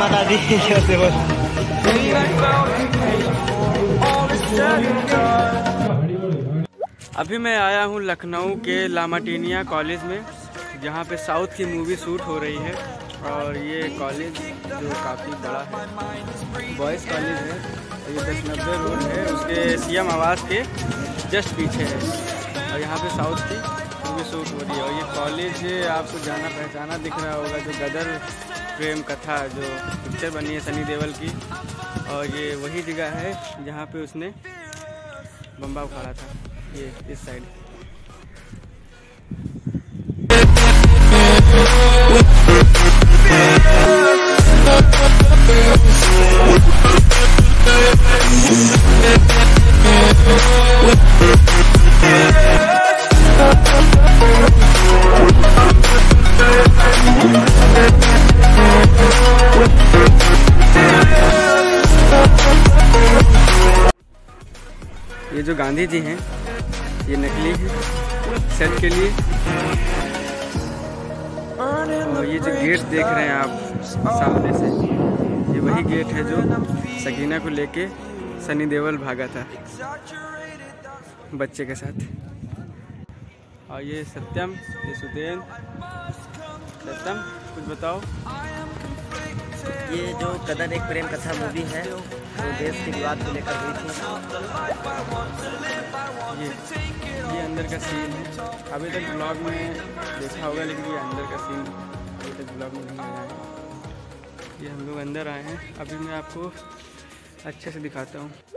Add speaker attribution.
Speaker 1: माता दी। कैसे बोल
Speaker 2: अभी मैं आया हूँ लखनऊ के मार्टिनियर कॉलेज में, जहाँ पे साउथ की मूवी शूट हो रही है। और ये कॉलेज जो काफ़ी बड़ा है, बॉयज़ कॉलेज है। ये 1090 रोड है, उसके सीएम आवास के जस्ट पीछे है। और यहाँ पे साउथ की मूवी शूट हो रही है। और ये कॉलेज आपको जाना पहचाना दिख रहा होगा, जो गदर प्रेम कथा जो पिक्चर बनी है सनी देओल की। और ये वही जगह है जहाँ पे उसने बम्बा उखाड़ा था, ये इस साइड। ये जो गांधी जी हैं, ये नकली है सेट के लिए। और ये जो गेट देख रहे हैं आप सामने से, ये वही गेट है जो सकीना को लेके सनी देओल भागा था बच्चे के साथ। और ये सत्यम, ये सुदेन। सत्यम कुछ बताओ।
Speaker 1: ये जो गदर एक प्रेम कथा मूवी है, जो देश के विवाद को लेकर हुई थी,
Speaker 2: ये अंदर का सीन है। अभी तक ब्लॉग में देखा होगा, लेकिन ये अंदर का सीन अभी तक ब्लॉग में नहीं आया है। ये हम लोग अंदर आए हैं, अभी मैं आपको अच्छे से दिखाता हूँ।